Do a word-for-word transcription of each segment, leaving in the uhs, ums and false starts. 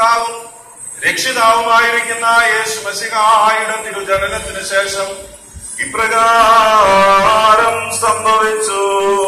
കർത്താവും രക്ഷിതാവുമായിരിക്കുന്ന യേശു മശിഹായുടെ തിരുജനനത്തിന് ശേഷം ഇപ്രകാരം സംഭവിച്ചു.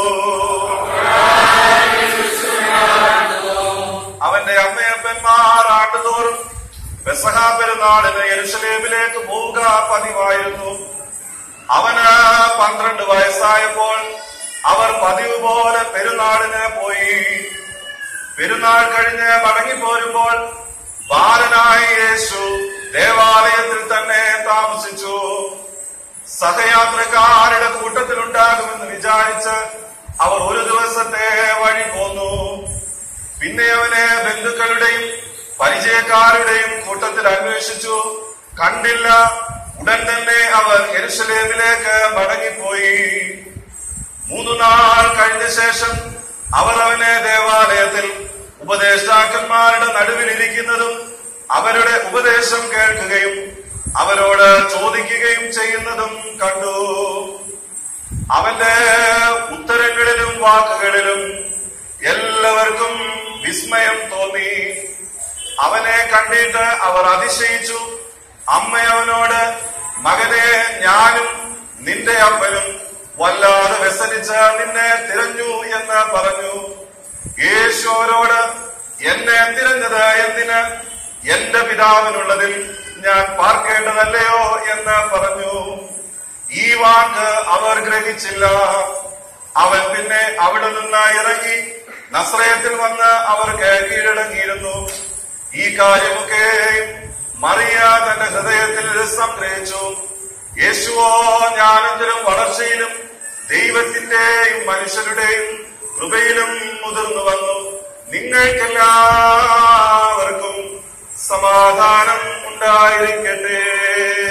അവന്റെ അമ്മയപ്പന്മാർ ആണ്ടുതോറും പെസഹ പെരുന്നാളിന് യെരൂശലേമിലേക്ക് പോവുക പതിവായിരുന്നു. അവന് പന്ത്രണ്ട് വയസ്സായപ്പോൾ അവർ പതിവ് പോലെ പെരുന്നാളിന് പോയി. പെരുന്നാൾ കഴിഞ്ഞ് മടങ്ങിപ്പോരുമ്പോൾ ബാലനായ യേശു ദേവാലയത്തിൽ തന്നെ താമസിച്ചു. സഹയാത്രക്കാരുടെ കൂട്ടത്തിലുണ്ടാകുമെന്ന് വിചാരിച്ച് അവർ ഒരു ദിവസത്തെ വഴി പോന്നു. പിന്നെ അവനെ ബന്ധുക്കളുടെയും പരിചയക്കാരുടെയും കൂട്ടത്തിൽ അന്വേഷിച്ചു, കണ്ടില്ല. ഉടൻ തന്നെ അവർ യെരൂശലേമിലേക്ക് മടങ്ങിപ്പോയി. മൂന്നു നാൾ കഴിഞ്ഞ ശേഷം അവർ അവനെ ദേവാലയത്തിൽ ഉപദേഷ്ടാക്കന്മാരുടെ നടുവിലിരിക്കുന്നതും അവരുടെ ഉപദേശം കേൾക്കുകയും അവരോട് ചോദിക്കുകയും ചെയ്യുന്നതും കണ്ടു. അവന്റെ ഉത്തരങ്ങളിലും വാക്കുകളിലും എല്ലാവർക്കും വിസ്മയം തോന്നി. അവനെ കണ്ടിട്ട് അവർ അതിശയിച്ചു. അമ്മ അവനോട്, മകനെ, ഞാനും നിന്റെ അപ്പനും വല്ലാതെ വ്യസനിച്ച് നിന്നെ തിരഞ്ഞു എന്ന് പറഞ്ഞു. യേശു അവരോട്, എന്നെ തിരഞ്ഞത് എന്തിന്? എന്റെ പിതാവിനുള്ളതിൽ ഞാൻ പാർക്കേണ്ടതല്ലയോ എന്ന് പറഞ്ഞു. ഈ വാക്ക് അവർ ഗ്രഹിച്ചില്ല. അവൻ പിന്നെ അവിടെ നിന്ന് ഇറങ്ങി നസ്രയത്തിൽ വന്ന് അവർക്ക് കീഴടങ്ങിയിരുന്നു. ഈ കാര്യമൊക്കെ മറിയ തന്റെ ഹൃദയത്തിൽ സംഗ്രഹിച്ചു. യേശുവോ ജ്ഞാനത്തിലും വളർച്ചയിലും ദൈവത്തിന്റെയും മനുഷ്യരുടെയും കൃപയിലും മുതിർന്നു വന്നു. നിങ്ങൾക്കെല്ലാവർക്കും സമാധാനം ഉണ്ടായിരിക്കട്ടെ.